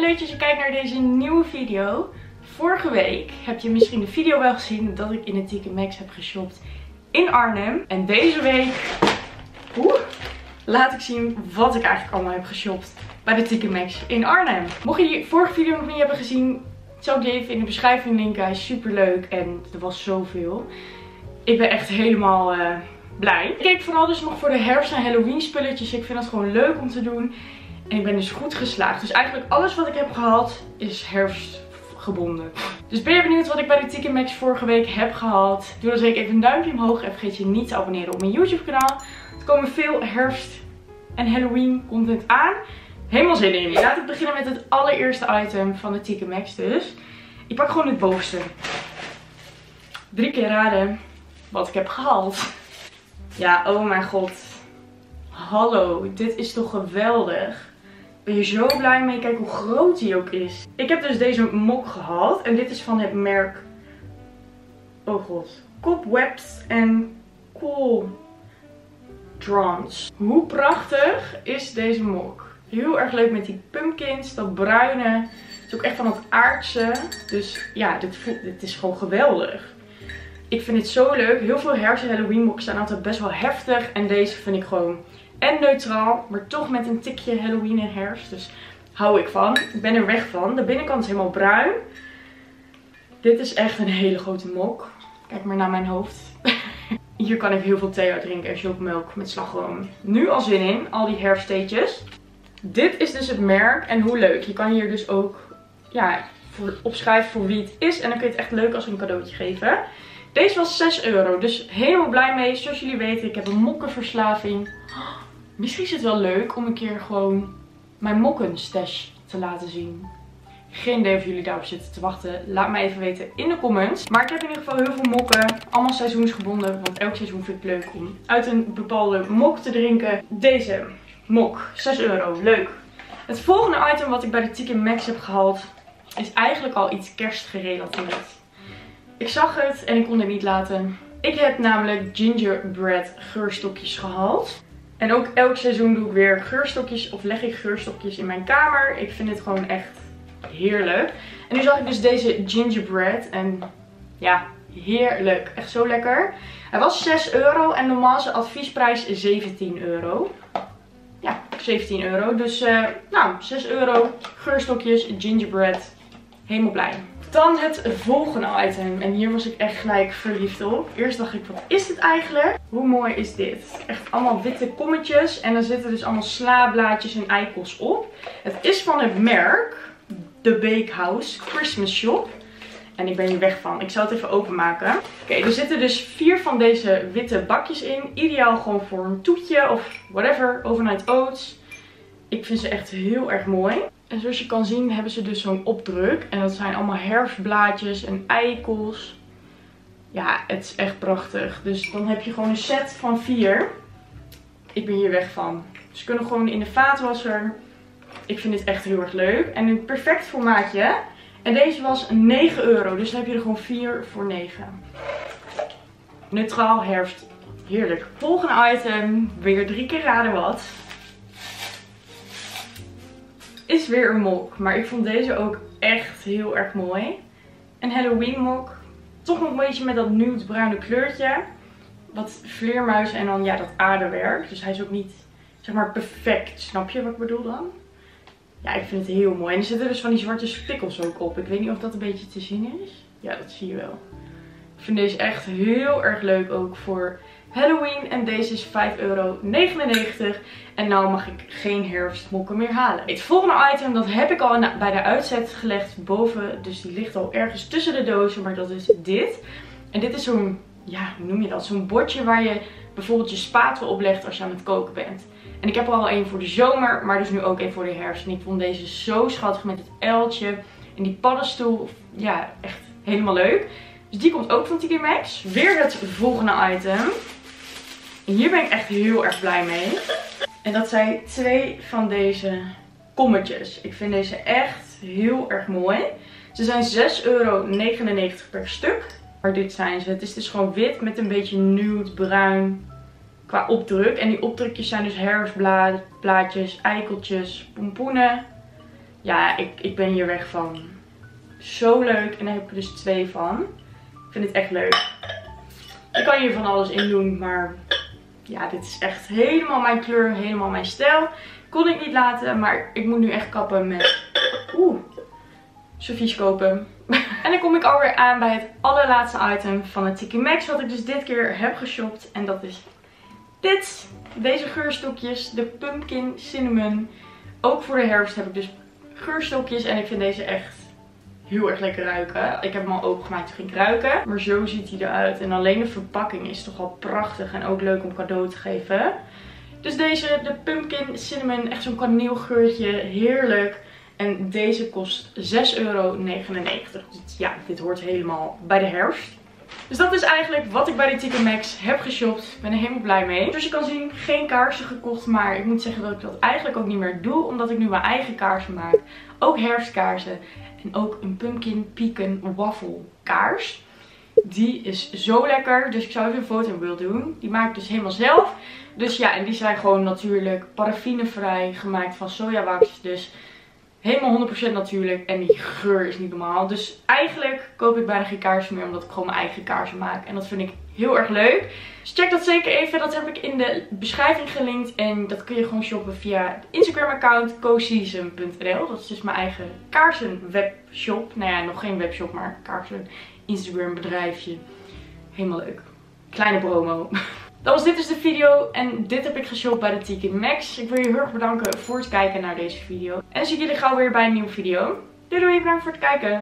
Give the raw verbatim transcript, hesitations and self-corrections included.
leuk dat je kijkt naar deze nieuwe video. Vorige week heb je misschien de video wel gezien dat ik in de T K Maxx heb geshopt in Arnhem. En deze week oeh, laat ik zien wat ik eigenlijk allemaal heb geshopt bij de T K Maxx in Arnhem. Mocht je die vorige video nog niet hebben gezien, zal ik die even in de beschrijving linken. Hij is super leuk en er was zoveel. Ik ben echt helemaal uh, blij. Ik keek vooral dus nog voor de herfst- en Halloween spulletjes. Ik vind dat gewoon leuk om te doen. En ik ben dus goed geslaagd. Dus eigenlijk alles wat ik heb gehaald is herfstgebonden. Dus ben je benieuwd wat ik bij de T K Maxx vorige week heb gehaald? Doe dan zeker even een duimpje omhoog. En vergeet je niet te abonneren op mijn YouTube kanaal. Er komen veel herfst- en Halloween content aan. Helemaal zin in. Laten we beginnen met het allereerste item van de T K Maxx dus. Ik pak gewoon het bovenste. Drie keer raden wat ik heb gehaald. Ja, oh mijn god. Hallo, dit is toch geweldig. Ik ben je zo blij mee. Kijk hoe groot die ook is. Ik heb dus deze mok gehaald. En dit is van het merk... Oh god. Cobwebs en Cauldrons. Hoe prachtig is deze mok. Heel erg leuk met die pumpkins. Dat bruine. Het is ook echt van het aardse. Dus ja, dit, voelt, dit is gewoon geweldig. Ik vind het zo leuk. Heel veel herfst- en Halloween mokken zijn altijd best wel heftig. En deze vind ik gewoon en neutraal. Maar toch met een tikje Halloween en herfst. Dus hou ik van. Ik ben er weg van. De binnenkant is helemaal bruin. Dit is echt een hele grote mok. Kijk maar naar mijn hoofd. Hier kan ik heel veel thee uit drinken en chocomelk met slagroom. Nu al zin in. Al die herfsttheetjes. Dit is dus het merk. En hoe leuk. Je kan hier dus ook ja, voor, opschrijven voor wie het is. En dan kun je het echt leuk als een cadeautje geven. Deze was zes euro. Dus helemaal blij mee. Zoals jullie weten, ik heb een mokkenverslaving. Misschien is het wel leuk om een keer gewoon mijn mokkenstash te laten zien. Geen idee of jullie daarop zitten te wachten. Laat me even weten in de comments. Maar ik heb in ieder geval heel veel mokken. Allemaal seizoensgebonden. Want elk seizoen vind ik het leuk om uit een bepaalde mok te drinken. Deze mok. zes euro. Leuk. Het volgende item wat ik bij de T K Maxx heb gehaald is eigenlijk al iets kerstgerelateerd. Ik zag het en ik kon het niet laten. Ik heb namelijk gingerbread geurstokjes gehaald. En ook elk seizoen doe ik weer geurstokjes of leg ik geurstokjes in mijn kamer. Ik vind het gewoon echt heerlijk. En nu zag ik dus deze gingerbread. En ja, heerlijk. Echt zo lekker. Hij was zes euro en normaal is de adviesprijs zeventien euro. Ja, zeventien euro. Dus uh, nou, zes euro. Geurstokjes, gingerbread. Helemaal blij. Dan het volgende item. En hier was ik echt gelijk verliefd op. Eerst dacht ik, wat is dit eigenlijk? Hoe mooi is dit? Echt allemaal witte kommetjes. En er zitten dus allemaal slablaadjes en eikels op. Het is van het merk The Bakehouse Christmas Shop. En ik ben hier weg van. Ik zal het even openmaken. Oké, okay, er zitten dus vier van deze witte bakjes in. Ideaal gewoon voor een toetje of whatever. Overnight oats. Ik vind ze echt heel erg mooi. En zoals je kan zien hebben ze dus zo'n opdruk. En dat zijn allemaal herfstblaadjes en eikels. Ja, het is echt prachtig. Dus dan heb je gewoon een set van vier. Ik ben hier weg van. Ze kunnen gewoon in de vaatwasser. Ik vind dit echt heel erg leuk. En een perfect formaatje. En deze was negen euro. Dus dan heb je er gewoon vier voor negen. Neutraal herfst. Heerlijk. Volgende item. Weer drie keer raden wat. Is weer een mok. Maar ik vond deze ook echt heel erg mooi. Een Halloween mok. Toch nog een beetje met dat nude bruine kleurtje. Wat vleermuizen en dan ja dat aardewerk. Dus hij is ook niet zeg maar perfect. Snap je wat ik bedoel dan? Ja, ik vind het heel mooi. En er zitten dus van die zwarte spikkels ook op. Ik weet niet of dat een beetje te zien is. Ja, dat zie je wel. Ik vind deze echt heel erg leuk ook voor Halloween. En deze is vijf euro negenennegentig. En nou mag ik geen herfstmokken meer halen. Het volgende item, dat heb ik al bij de uitzet gelegd boven. Dus die ligt al ergens tussen de dozen. Maar dat is dit. En dit is zo'n, ja, hoe noem je dat? Zo'n bordje waar je bijvoorbeeld je spatel op legt als je aan het koken bent. En ik heb er al een voor de zomer, maar dus nu ook een voor de herfst. En ik vond deze zo schattig met het uiltje en die paddenstoel. Ja, echt helemaal leuk. Dus die komt ook van T K Maxx. Weer het volgende item. En hier ben ik echt heel erg blij mee. En dat zijn twee van deze kommetjes. Ik vind deze echt heel erg mooi. Ze zijn zes euro negenennegentig per stuk. Maar dit zijn ze. Het is dus gewoon wit met een beetje nude bruin qua opdruk. En die opdrukjes zijn dus herfstblaadjes, eikeltjes, pompoenen. Ja, ik, ik ben hier weg van. Zo leuk. En daar heb ik er dus twee van. Ik vind het echt leuk. Je kan hier van alles in doen, maar ja, dit is echt helemaal mijn kleur, helemaal mijn stijl. Kon ik niet laten, maar ik moet nu echt kappen met oeh, servies kopen. En dan kom ik alweer aan bij het allerlaatste item van het T K Maxx, wat ik dus dit keer heb geshopt. En dat is dit. Deze geurstokjes, de Pumpkin Cinnamon. Ook voor de herfst heb ik dus geurstokjes en ik vind deze echt heel erg lekker ruiken. Ik heb hem al opengemaakt, toen ging ik ruiken. Maar zo ziet hij eruit. En alleen de verpakking is toch wel prachtig en ook leuk om cadeau te geven. Dus deze, de Pumpkin Cinnamon, echt zo'n kaneelgeurtje, heerlijk. En deze kost zes euro negenennegentig. Dus ja, dit hoort helemaal bij de herfst. Dus dat is eigenlijk wat ik bij de T K Maxx heb geshopt. Ik ben er helemaal blij mee. Zoals je kan zien, geen kaarsen gekocht. Maar ik moet zeggen dat ik dat eigenlijk ook niet meer doe. Omdat ik nu mijn eigen kaarsen maak. Ook herfstkaarsen. En ook een Pumpkin Pecan Waffle kaars. Die is zo lekker. Dus ik zou even een foto in beeld doen. Die maak ik dus helemaal zelf. Dus ja, en die zijn gewoon natuurlijk paraffinevrij. Gemaakt van sojawax. Dus helemaal honderd procent natuurlijk. En die geur is niet normaal. Dus eigenlijk koop ik bijna geen kaarsen meer. Omdat ik gewoon mijn eigen kaarsen maak. En dat vind ik heel erg leuk. Dus check dat zeker even. Dat heb ik in de beschrijving gelinkt. En dat kun je gewoon shoppen via het Instagram account coseason punt n l. Dat is dus mijn eigen kaarsen webshop. Nou ja, nog geen webshop, maar kaarsen Instagram bedrijfje. Helemaal leuk. Kleine promo. Dat was dit dus de video en dit heb ik geshopt bij de T K Maxx. Ik wil je heel erg bedanken voor het kijken naar deze video. En zie ik jullie gauw weer bij een nieuwe video. Doei doei, bedankt voor het kijken.